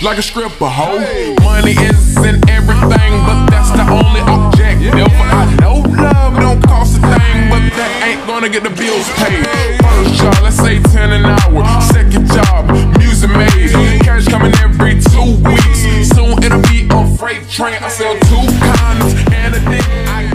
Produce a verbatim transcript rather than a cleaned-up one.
like a stripper, ho. Money isn't everything, but that's the only objective. I know love don't cost a thing, but that ain't gonna get the bills paid. First job, let's say ten an hour. Second job, music made. Cash coming every two weeks. Soon it'll be a freight train. I sell two condoms and a dick. I